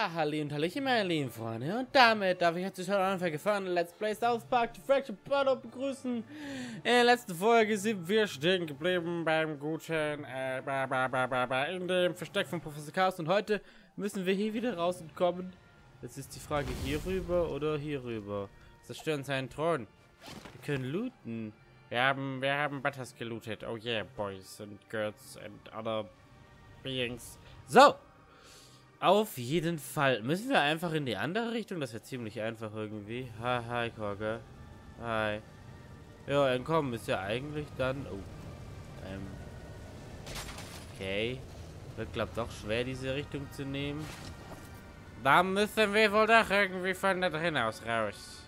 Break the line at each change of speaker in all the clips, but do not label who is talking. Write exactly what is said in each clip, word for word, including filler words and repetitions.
Ja, halli und hallöchen, meine lieben Freunde. Und damit darf ich jetzt schon anfangen gefahren Let's Play South Park The Fractured But begrüßen. In der letzten Folge sind wir stehen geblieben beim guten, äh, ba, ba, ba, ba, ba, in dem Versteck von Professor Chaos. Und heute müssen wir hier wieder rauskommen. Jetzt ist die Frage, hier rüber oder hier rüber. Zerstören seinen Thron. Wir können looten. Wir haben, wir haben Butters gelootet. Oh yeah, boys and girls and other beings. So! Auf jeden Fall. Müssen wir einfach in die andere Richtung? Das wäre ziemlich einfach irgendwie. Hi, hi, Korga. Hi. Ja, entkommen ist ja eigentlich dann... Oh. Ähm. Okay. Wird, glaube ich, doch schwer, diese Richtung zu nehmen. Da müssen wir wohl doch irgendwie von da drin aus raus.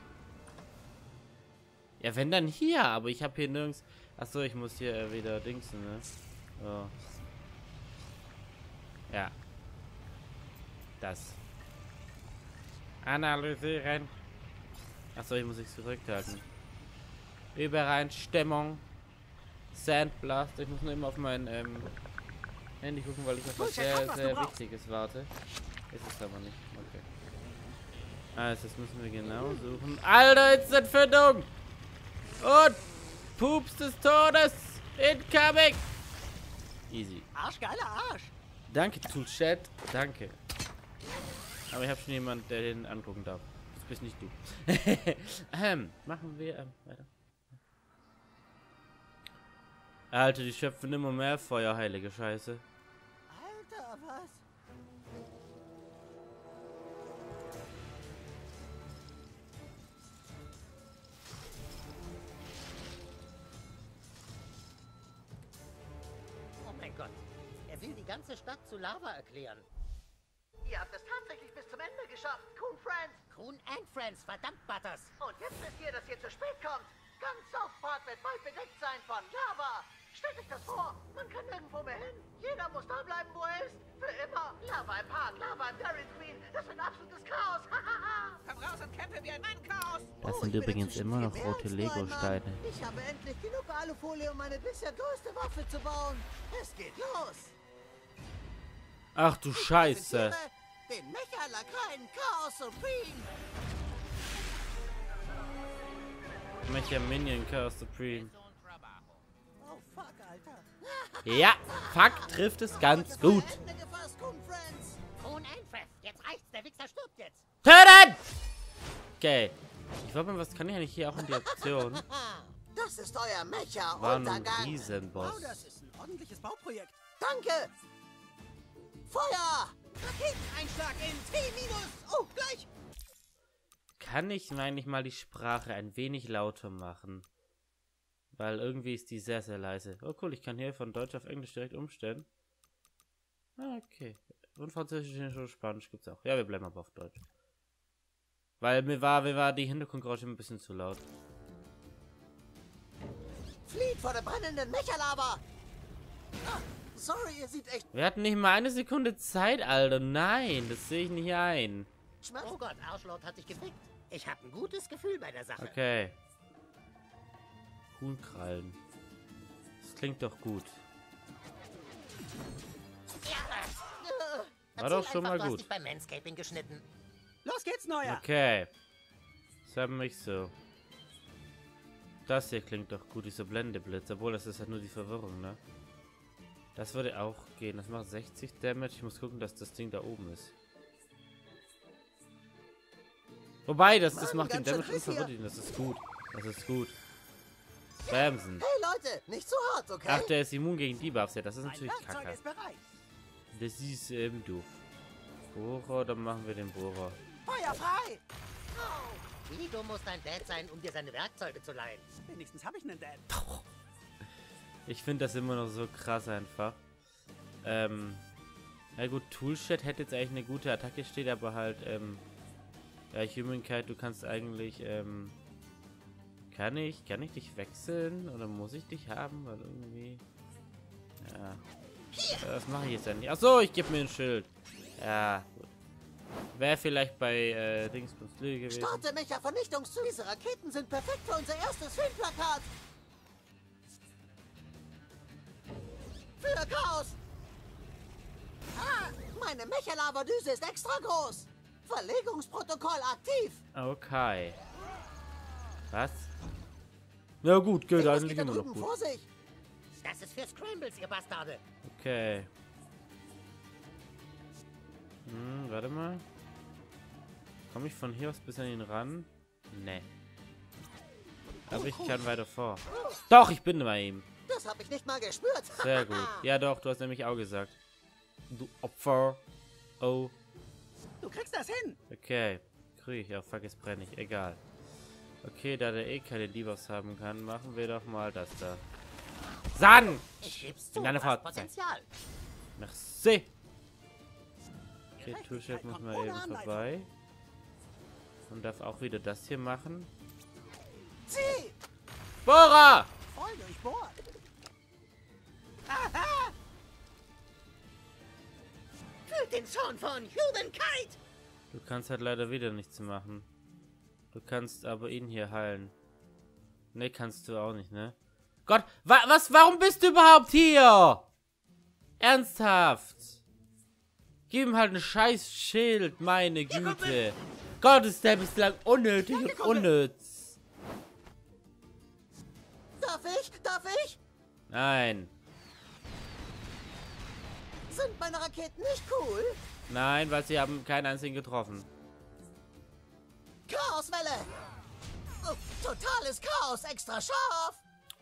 Ja, wenn dann hier. Aber ich habe hier nirgends... Achso, ich muss hier äh, wieder dingsen, ne? So. Ja. Das. Analysieren. Achso, ich muss ich zurückhalten. Übereinstimmung. Sandblast. Ich muss nur immer auf mein ähm, Handy gucken, weil ich auf was sehr, sehr Wichtiges warte. Ist es aber nicht. Okay. Also, das müssen wir genau suchen. Alter, jetzt Entfindung! Und Pups des Todes! Incoming! Easy.
Arschgeiler Arsch!
Danke, Toolchat. Danke. Aber ich habe schon jemanden, der den angucken darf. Das bist nicht du. ähm, machen wir ähm, weiter. Alter, die schöpfen immer mehr Feuer, heilige Scheiße.
Alter, was? Oh mein Gott. Er will die ganze Stadt zu Lava erklären.
Ihr habt es tatsächlich bis zum Ende geschafft, Coon Friends.
Coon and Friends, verdammt Butters.
Und jetzt wisst ihr, dass ihr zu spät kommt. Ganz South Park wird bald bedeckt sein von Lava. Stellt euch das vor, man kann nirgendwo mehr hin. Jeder muss da bleiben, wo er ist. Für immer. Lava im Park, Lava im Dairy Queen. Das wird absolutes Chaos.
Komm raus und kämpfe wie ein Mann, Chaos.
Das
Oh,
sind
ich bin
übrigens
inzwischen
immer
viel
noch
mehr
rote
als nur ein Mann.
Lego-Steine.
Ich habe endlich genug Alufolie, um meine bisher größte Waffe zu bauen. Es geht los.
Ach du Scheiße.
Den Mecha-Lakaien Chaos Supreme.
Mecha Minion Chaos Supreme.
Oh fuck, Alter.
Ja, fuck trifft es ganz gut.
Ende gefasst, Coon Friends.
Coon and Friends, jetzt reicht's, der Wichser stirbt jetzt.
Töten! Okay. Ich wollte mal, was kann ich eigentlich hier auch in die Option?
Das ist euer
War ein
Mecha-Untergang.
Riesenboss.
Wow, das ist ein ordentliches Bauprojekt.
Danke. Feuer.
Raketeneinschlag in T minus. Oh, gleich.
Kann ich eigentlich mal die Sprache ein wenig lauter machen? Weil irgendwie ist die sehr, sehr leise. Oh cool, ich kann hier von Deutsch auf Englisch direkt umstellen. Ah, okay. Und Französisch und Spanisch gibt's auch. Ja, wir bleiben aber auf Deutsch. Weil mir war, mir war die Hintergrundgeräusche ein bisschen zu laut.
Flieht vor der brennenden Mecha-Lava. Ah, sorry, ihr seht echt
Wir hatten nicht mal eine Sekunde Zeit, Alter. Nein, das sehe ich nicht ein.
schmerzhaft.
Oh Gott, Arschlord hat sich gefickt. Ich habe ein gutes Gefühl bei der Sache.
Okay. Huhnkrallen. Das klingt doch gut.
Ja.
War doch schon mal
Du hast
gut.
dich beim Manscaping geschnitten.
Los geht's, Neuer!
Okay. Das haben mich so. Das hier klingt doch gut, dieser Blendeblitz. Obwohl, das ist halt nur die Verwirrung, ne? Das würde auch gehen. Das macht sechzig Damage. Ich muss gucken, dass das Ding da oben ist. Wobei, das, das
Mann,
macht den
ganz schön
Damage und
Riss hier.
verwirrt ihn. Das ist gut. Das ist gut. Bamsen.
Hey Leute, nicht so hart, okay?
Ach, der ist immun gegen Debuffs. Ja, das ist
Mein
natürlich
Werkzeug
kacke.
ist bereit.
Das ist ähm, doof. Bohrer, dann machen wir den Bohrer.
Feuer frei!
Wie dumm muss dein Dad sein, um dir seine Werkzeuge zu leihen?
Wenigstens habe ich einen Dad.
Ich finde das immer noch so krass einfach. Ähm, na gut, Toolshed hätte jetzt eigentlich eine gute Attacke, steht aber halt, ähm, ja, Humankind, du kannst eigentlich, ähm, kann ich, kann ich dich wechseln oder muss ich dich haben, weil irgendwie, ja, das mache ich jetzt ja nicht. Achso, ich gebe mir ein Schild. Ja, gut. Wäre vielleicht bei, äh, Dingsbums Lüge gewesen.
Starte Mecha-Vernichtungszug. Diese Raketen sind perfekt für unser erstes Filmplakat. Für Chaos. Ah, Meine Mecha-Lava-Düse ist extra groß. Verlegungsprotokoll aktiv.
Okay. Was? Ja gut, geht
Irgendwas
eigentlich
geht da
immer noch
drüben
gut.
vor sich.
Das ist für Scrambles, ihr Bastarde.
Okay. Hm, warte mal. Komme ich von hier aus bis an ihn ran? Nee. Aber ich kann weiter vor. Doch, ich bin bei ihm.
Das habe ich nicht mal gespürt.
Sehr gut. Ja doch, du hast nämlich auch gesagt. Du Opfer. Oh.
Du kriegst das hin.
Okay. Krieg ich. Oh fuck, jetzt brenne ich. Egal. Okay, da der eh keine Debuffs haben kann, machen wir doch mal das da. Sand!
Ich geb's
In
zu,
deiner
du hast
Fahrt.
Potenzial.
Merci. Okay,
Gerechtigkeit
Toolshed muss
kommt
mal
ohne
eben
Anleitung.
vorbei. Und darf auch wieder das hier machen.
Zieh!
Bohrer!
Voll durchbohrt.
Fühlt den Zorn von Humankind.
Du kannst halt leider wieder nichts machen. Du kannst aber ihn hier heilen. Ne, kannst du auch nicht, ne? Gott, wa was, warum bist du überhaupt hier? Ernsthaft? Gib ihm halt ein scheiß Schild, meine Güte. Gott, ist der bislang unnötig und unnütz.
Darf ich? Darf ich?
Nein.
Sind meine Raketen nicht cool?
Nein, weil sie haben keinen einzigen getroffen.
Chaoswelle! Oh, totales Chaos, extra scharf!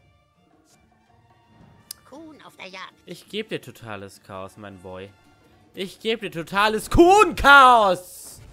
Kuhn auf der Jagd.
Ich gebe dir totales Chaos, mein Boy. Ich gebe dir totales Kuhn-Chaos!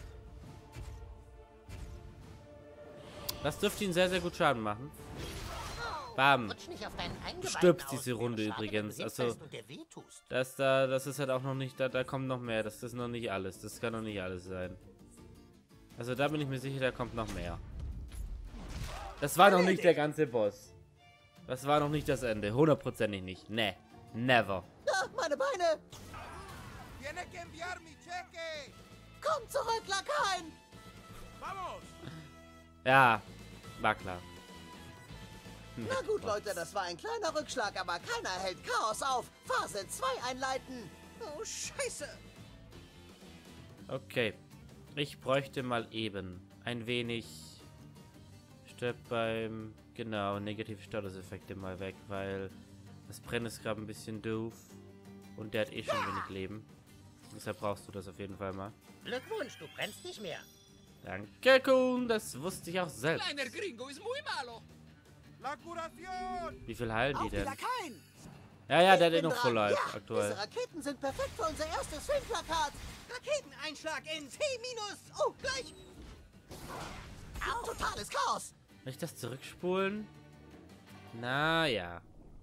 Das dürfte ihn sehr, sehr gut Schaden machen. Bam.
Rutsch nicht auf deinen Eingeweiden
Stirbst
aus.
diese Runde
Wäre schade,
übrigens.
wenn du
Also,
hinfällst und dir wehtust.
das da, das ist halt auch noch nicht, da, da kommt noch mehr. Das ist noch nicht alles. Das kann noch nicht alles sein. Also da bin ich mir sicher, da kommt noch mehr. Das war noch nicht der ganze Boss. Das war noch nicht das Ende. Hundertprozentig nicht. Ne. Never.
Ah, meine Beine!
Tiene que enviar mi cheque.
Komm zurück, Lakaien!
Vamos.
Ja, war klar.
Na gut, Leute, das war ein kleiner Rückschlag, aber keiner hält Chaos auf. Phase zwei einleiten.
Oh, scheiße.
Okay. Ich bräuchte mal eben ein wenig Stirb beim, genau, negative Statuseffekte mal weg, weil das Brennen ist gerade ein bisschen doof und der hat eh schon wenig Leben. Deshalb brauchst du das auf jeden Fall mal.
Glückwunsch, du brennst nicht mehr.
Danke, Kuhn, das wusste ich auch selbst.
Kleiner Gringo ist muy malo. La curación.
Wie viel heilen die
Auf die
denn?
Lakaien.
Ja, ja,
Ich
der hat eh
bin
noch Full
dran.
Life
Ja,
aktuell.
diese Raketen sind perfekt für unser erstes Filmplakat.
Raketeneinschlag in T minus.
Oh, gleich. Au. Totales Chaos.
Soll ich das zurückspulen? Naja.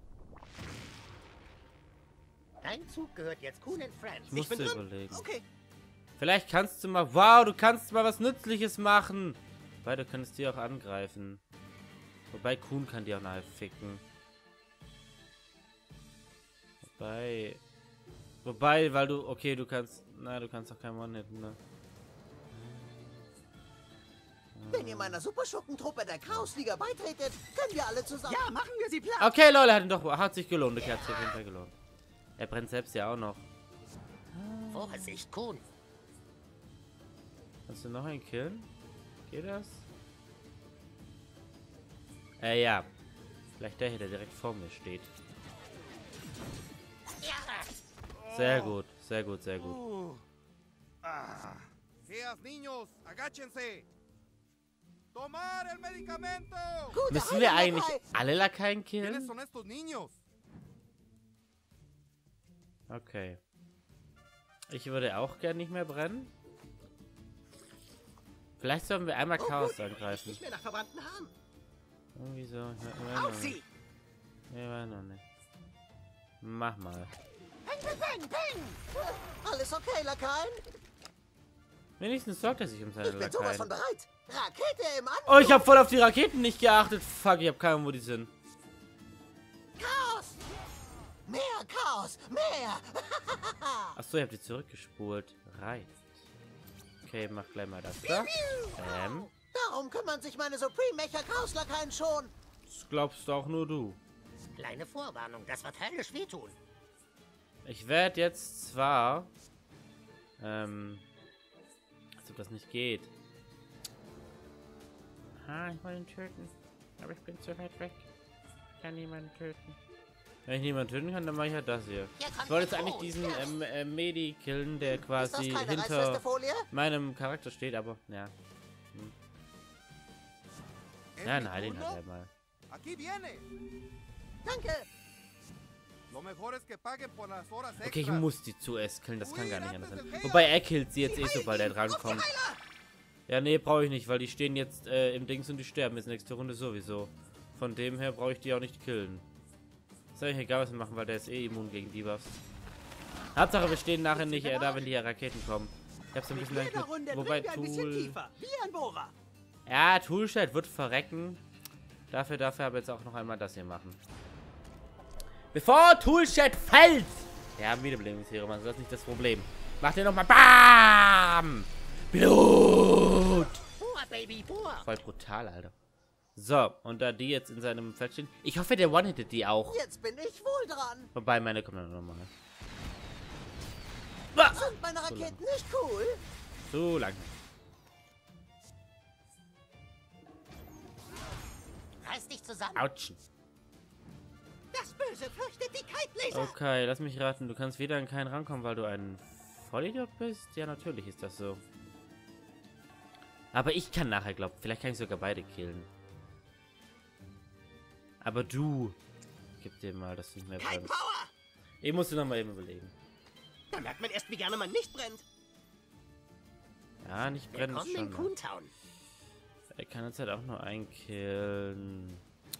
Dein Zug gehört jetzt Kuhn and Friends.
Ich musste
bin drin.
überlegen.
Okay.
Vielleicht kannst du mal... Wow, du kannst mal was Nützliches machen. Wobei, du könntest die auch angreifen. Wobei, Kuhn kann die auch nachher ficken. Wobei... Wobei, weil du... Okay, du kannst... Na, du kannst auch kein One-Hitten, ne?
Wenn ihr meiner Superschuppentruppe der Chaosliga beitretet, können wir alle zusammen.
Ja, machen wir sie platt.
Okay, Leute, hat ihn doch... Hat sich gelohnt. Okay, hat sich auf jeden Fall gelohnt. Er brennt selbst ja auch noch.
Vorsicht, Kuhn.
Kannst du noch einen killen? Geht das? Äh, ja. Vielleicht der hier, der direkt vor mir steht.
Ja.
Sehr gut, sehr gut, sehr gut.
Uh. Ah. Geas, niños, agáchense. Tomar el medicamento.
Gute
Müssen wir
Heilung,
eigentlich
Lakai.
alle Lakaien
¿Quiénes
killen?
son estos niños?
Okay. Ich würde auch gern nicht mehr brennen. Vielleicht sollen wir einmal
Oh,
Chaos
gut,
angreifen.
nicht mehr nach verwandten Haaren.
Irgendwie so. Ich weiß
Auf
noch
sie.
nicht. Ich weiß noch nicht. Mach mal.
Peng, peng, peng, peng. Alles okay, Lakaien?
Wenigstens sorgt er sich um seine
Ich bin sowas
Lakaien.
von bereit. Rakete im An.
Oh, ich habe voll auf die Raketen nicht geachtet. Fuck, ich habe keine Ahnung, wo die sind.
Chaos. Mehr Chaos. Mehr.
Achso, ihr habt die zurückgespult. Reicht. Okay, mach gleich mal das da. Ähm,
Darum kümmern sich meine Supreme-Mecha-Chaos-Lakaien schon.
das glaubst auch nur du.
Kleine Vorwarnung, das wird höllisch wehtun.
Ich werde jetzt zwar Ähm. Als ob das nicht geht. Ah, ich wollte ihn töten. Aber ich bin zu weit weg. Ich kann niemanden töten. Wenn ich niemanden töten kann, dann mache ich halt das hier. Ich wollte jetzt eigentlich diesen ähm, äh, Medi killen, der quasi hinter meinem Charakter steht, aber ja. Hm. Ja, nein, den hat er mal.
Aquí viene.
Danke.
Lo mejor es que paguen por las horas
Okay, ich
extras.
muss die zuerst killen, das kann gar nicht anders sein. Wobei er killt sie jetzt eh, sobald er drankommt. Ja, nee, brauche ich nicht, weil die stehen jetzt äh, im Dings und die sterben jetzt nächste Runde sowieso. Von dem her brauche ich die auch nicht killen. Ist eigentlich egal, was wir machen, weil der ist eh immun gegen Debuffs. Hauptsache, wir stehen nachher nicht äh, da, wenn die Raketen kommen. Ich hab's ein bisschen leicht mit. Wobei Tool. Ja, Toolshed wird verrecken. Dafür, dafür aber jetzt auch noch einmal das hier machen. Bevor Toolshed fällt! Ja, Wiederbelebungsserum, also das ist nicht das Problem. Macht ihr nochmal BAM! Blut!
Boah, Baby, boah.
Voll brutal, Alter. So, und da die jetzt in seinem Feld stehen. Ich hoffe, der One-Hittet die auch.
Jetzt bin ich wohl dran.
Wobei, meine kommen dann nochmal.
Sind meine Raketen nicht cool?
Zu lang.
Reiß dich zusammen.
Autschen.
Das Böse fürchtet die Kite-Laser.
Okay, lass mich raten. Du kannst wieder an keinen rankommen, weil du ein Vollidiot bist? Ja, natürlich ist das so. Aber ich kann nachher, glaub, vielleicht kann ich sogar beide killen. Aber du, gib dir mal, dass du nicht mehr
Kein
brennst.
Power.
Ich muss dir noch mal eben überlegen.
Da merkt man erst, wie gerne man nicht brennt.
Ja, nicht brennen ist
Willkommen in
schon.
Coontown.
Er kann jetzt halt auch nur einkillen.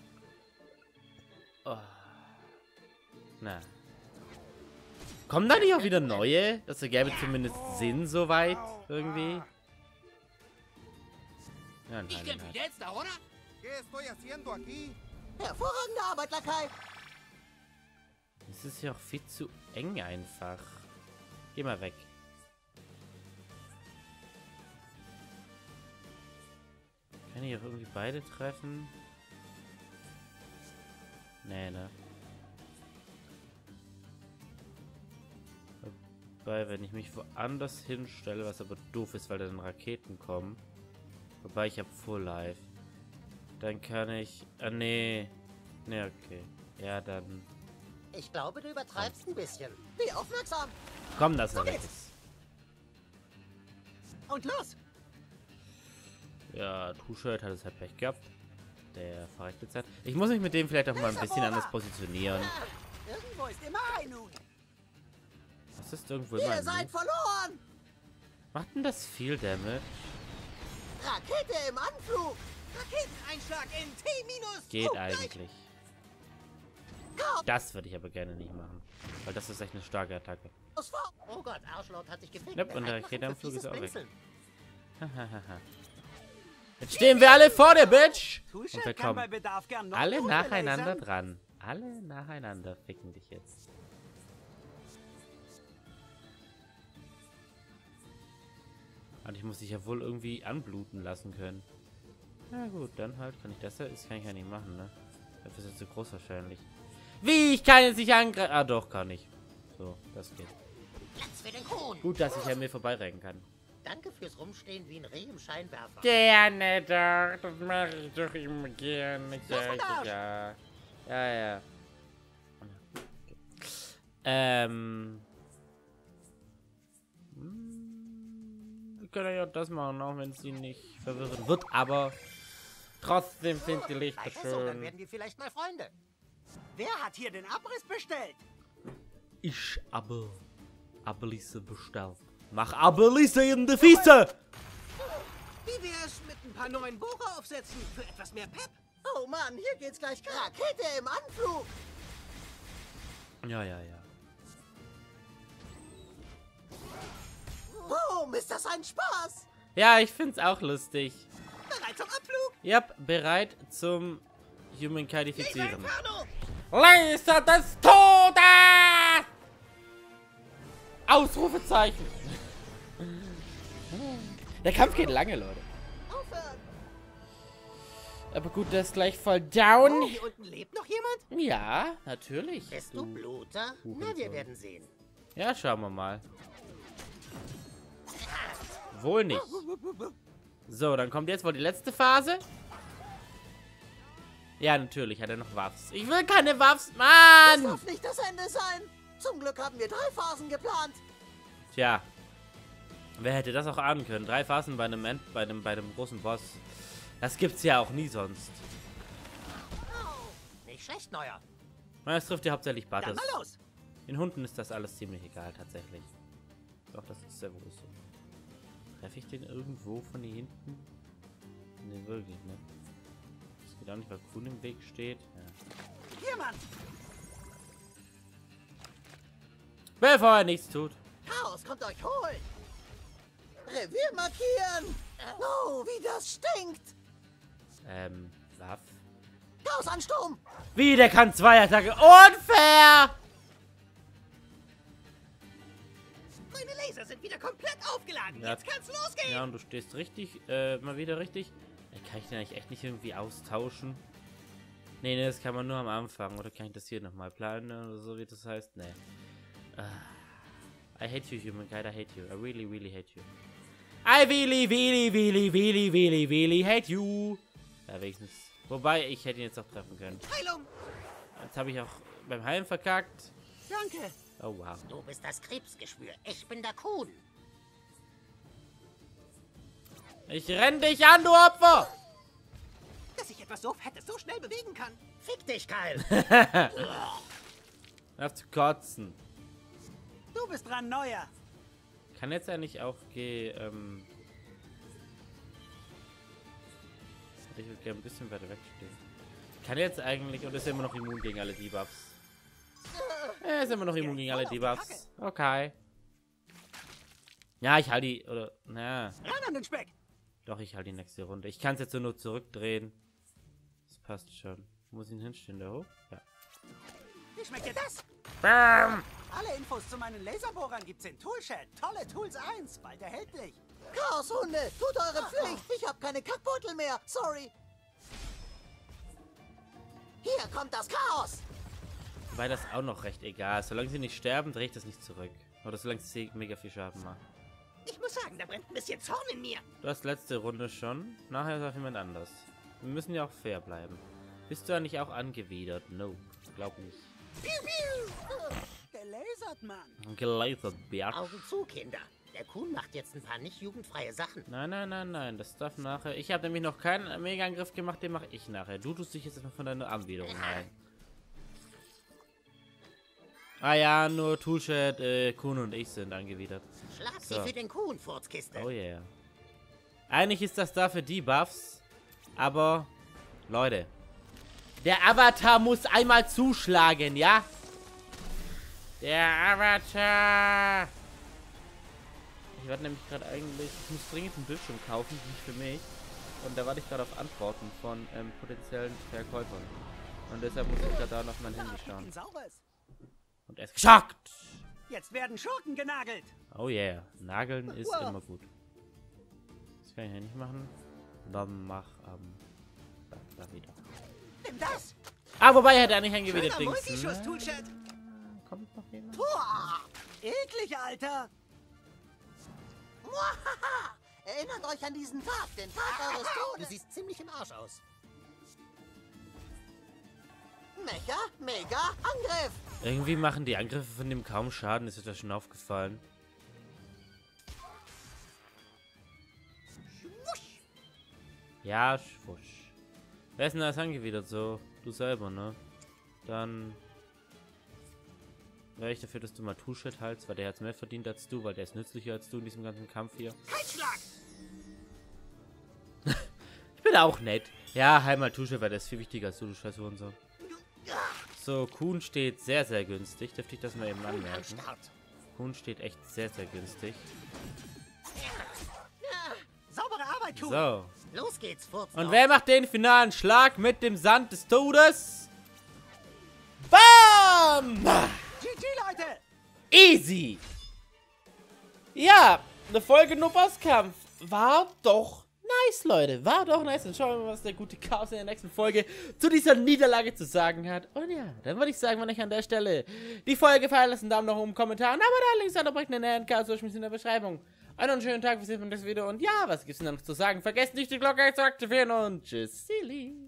Oh. Na. Kommen da nicht auch wieder neue? Das ergäbe zumindest Sinn soweit irgendwie. Ja, nein, nein.
jetzt, oder?
¿Qué estoy haciendo aquí?
Hervorragende Arbeit, Lakai.
Es ist ja auch viel zu eng einfach. Geh mal weg. Kann ich auch irgendwie beide treffen? Nee, ne? Wobei, wenn ich mich woanders hinstelle, was aber doof ist, weil dann Raketen kommen. Wobei ich habe Full Life. Dann kann ich... Ah, nee. Nee, okay. Ja, dann...
Ich glaube, du übertreibst ein bisschen.
Wie aufmerksam.
Komm, dass er weg ist.
Und los.
Ja, Two-Shirt hat es halt Pech gehabt. Der verreckt jetzt halt. Ich muss mich mit dem vielleicht auch mal ein bisschen anders positionieren.
Irgendwo ist immer ein Nun.
Was ist irgendwo immer
Ihr
ein
seid
Move?
verloren.
Macht denn das viel Damage?
Rakete im Anflug.
Raketeneinschlag in T minus.
Geht
Oh, gleich.
eigentlich. Das würde ich aber gerne nicht machen. Weil das ist echt eine starke Attacke.
Oh Gott, Arschlord hat sich gefickt.
Yep, und der
Bereit machen für
Raketenanflug ist
fieses
auch weg.
Blinzeln.
Jetzt stehen wir alle vor der Bitch! Und wir
Toolshed kann bei
kommen
Bedarf gern noch
alle
Kohle
nacheinander
lasern.
dran. Alle nacheinander ficken dich jetzt. Und ich muss dich ja wohl irgendwie anbluten lassen können. Na gut, dann halt kann ich das ja. Das kann ich ja nicht machen, ne? Dafür ist es zu groß wahrscheinlich. Wie? Ich kann jetzt nicht angreifen. Ah, doch, kann ich. So, das geht.
Platz für den Kuhn.
Gut, dass ich an mir vorbeirennen kann.
Danke fürs Rumstehen wie ein Reh im Scheinwerfer.
Gerne doch. Das mache ich doch immer gerne. Ja,
Los, Arsch.
ja. Ja, ja. Okay. Ähm. Hm, Wir können ja auch das machen, auch wenn sie nicht verwirren wird. Aber trotzdem sind die Lichter
Weiter so, dann
schön.
werden wir vielleicht mal Freunde.
Wer hat hier den Abriss bestellt?
Ich aber Ablisse bestellt. Mach Ablisse in die Füße!
Wie wär's mit ein paar neuen Bohreraufsätzen für etwas mehr Pep?
Oh Mann, hier geht's gleich. Rakete im Anflug.
Ja, ja, ja.
Boom, ist das ein Spaß.
Ja, ich find's auch lustig.
Bereit zum Abflug.
Yep, bereit zum Human-Kadifizieren.
Inferno.
Laser des Todes! Ausrufezeichen. Der Kampf geht lange, Leute.
Aufhören.
Aber gut, der ist gleich voll down.
Oh, hier unten lebt noch jemand?
Ja, natürlich.
Bist du Bluter? Na, wir werden sehen.
Ja, schauen wir mal. Wohl nicht. So, dann kommt jetzt wohl die letzte Phase. Ja, natürlich hat er noch Waffs. Ich will keine Waffs,
Das
Mann!
darf nicht das Ende sein. Zum Glück haben wir drei Phasen geplant.
Tja. Wer hätte das auch ahnen können? Drei Phasen bei einem, End, bei einem, bei einem großen Boss. Das gibt's ja auch nie sonst.
Nicht schlecht, Neuer.
Das trifft ja hauptsächlich
Dann
Butters.
mal los.
Den Hunden ist das alles ziemlich egal, tatsächlich. Doch, das ist sehr wohl so. Treffe ich den irgendwo von hier hinten? Ne, wirklich, ne? Das geht auch nicht, weil Kuhn im Weg steht. Ja.
Hier, Mann.
Bevor er nichts tut.
Chaos kommt euch holen. Revier markieren. Oh, wie das stinkt.
Ähm, Waff.
Chaosansturm.
Wie, der kann zwei Attacke. Unfair!
Meine Laser sind wieder komplett aufgeladen.
Ja.
Jetzt kann's losgehen.
Ja, und du stehst richtig, äh, mal wieder richtig. Ey, kann ich den eigentlich echt nicht irgendwie austauschen? Nee, nee, das kann man nur am Anfang. Oder kann ich das hier nochmal planen oder so, wie das heißt? Nee. Uh, I hate you, Humankind. I hate you. I really, really hate you. I really, really, really, really, really, really hate you. Ja, wenigstens. Wobei, ich hätte ihn jetzt auch treffen können.
Heilung.
Jetzt habe ich auch beim Heilen verkackt.
Danke.
Oh, wow.
Du bist das Krebsgeschwür. Ich bin der Kuhn.
Ich renn dich an, du Opfer!
Dass ich etwas so fettes so schnell bewegen kann.
Fick dich, Kyle.
Hör auf zu kotzen.
Du bist dran, Neuer.
Kann jetzt eigentlich auch gehen, ähm... Ich würde gerne ein bisschen weiter wegstehen. Kann jetzt eigentlich... Und ist immer noch immun gegen alle Debuffs. Er ist immer noch immun gegen alle Debuffs. Okay. Ja, ich halte die... Oder... Na...
Ran an den Speck.
Doch, ich halte die nächste Runde. Ich kann es jetzt nur zurückdrehen. Das passt schon. Wo muss ich ihn hinstellen? Da hoch? Ja.
Wie schmeckt dir das?
Bam!
Alle Infos zu meinen Laserbohrern gibt's in Toolshed. Tolle Tools eins, bald erhältlich.
Chaoshunde, tut eure Pflicht. Ich habe keine Kackbeutel mehr. Sorry. Hier kommt das Chaos.
Wobei das auch noch recht egal ist. Solange sie nicht sterben, drehe ich das nicht zurück. Oder solange sie mega viel Schaden macht.
Ich muss sagen, da brennt ein bisschen Zorn in mir.
Du hast letzte Runde schon. Nachher ist auf jemand anders. Wir müssen ja auch fair bleiben. Bist du eigentlich auch angewidert? Nope. Glaub nicht.
Piu, piu. Gelasert, Mann.
Gelasert, Bert.
Augen zu, Kinder. Der Kuhn macht jetzt ein paar nicht jugendfreie Sachen.
Nein, nein, nein, nein. Das darf nachher. Ich habe nämlich noch keinen Mega-Angriff gemacht. Den mache ich nachher. Du tust dich jetzt erstmal von deiner Anwiderung ein. Ah ja, nur Toolshed, äh, Kuhn und ich sind angewidert.
Schlag sie
So.
für den Kuhn, Furzkiste.
Oh yeah. Eigentlich ist das da für die Buffs. Aber, Leute. Der Avatar muss einmal zuschlagen, ja? Der Avatar. Ich werde nämlich gerade eigentlich... Ich muss dringend einen Bildschirm kaufen, nicht für mich. Und da warte ich gerade auf Antworten von ähm, potenziellen Verkäufern. Und deshalb muss ich gerade da noch mein Handy schauen.
Sauberes.
Und er ist geschockt.
Jetzt werden Schurken genagelt.
Oh yeah. Nageln ist
Wow.
immer gut. Das kann ich ja nicht machen. Dann mach ähm, da, da wieder.
Nimm das.
Ah, wobei er hat eigentlich angewidert
Schöner
Dings.
Multischuss, Toolshed.
Kommt noch jemand?
Boah. Eklig, Alter.
Muahaha. Erinnert euch an diesen Tag, den Tag eures
Du
Todes.
siehst ziemlich im Arsch aus.
Mecha, Mega, Angriff.
Irgendwie machen die Angriffe von dem kaum Schaden, ist euch das schon aufgefallen. Ja, schwusch. Wer ist denn das angewidert so? Du selber, ne? Dann wäre ich dafür, dass du mal Toolshed haltst, weil der hat mehr verdient als du, weil der ist nützlicher als du in diesem ganzen Kampf hier.
Kein Schlag.
Ich bin auch nett. Ja, heil mal Toolshed, weil der ist viel wichtiger als du, du scheiß Hurensohn. So, Kuhn steht sehr, sehr günstig. Dürfte ich das mal eben
Am
anmerken?
Start.
Kuhn steht echt sehr, sehr günstig.
Saubere Arbeit, Kuh.
So.
Los geht's, Furz.
Und wer macht den finalen Schlag mit dem Sand des Todes? Bam!
G G, Leute.
Easy! Ja, eine Folge nur Bosskampf. War doch nice, Leute. War doch nice. Dann schauen wir mal, was der gute Chaos in der nächsten Folge zu dieser Niederlage zu sagen hat. Und ja, dann würde ich sagen, wenn euch an der Stelle die Folge gefallen, lasst einen Daumen nach oben, Kommentar. Und aber da links an der Chaos in der Beschreibung. Einen schönen Tag, wir sehen uns das Video und ja, was gibt's denn noch zu sagen? Vergesst nicht die Glocke zu aktivieren und tschüss, Silly.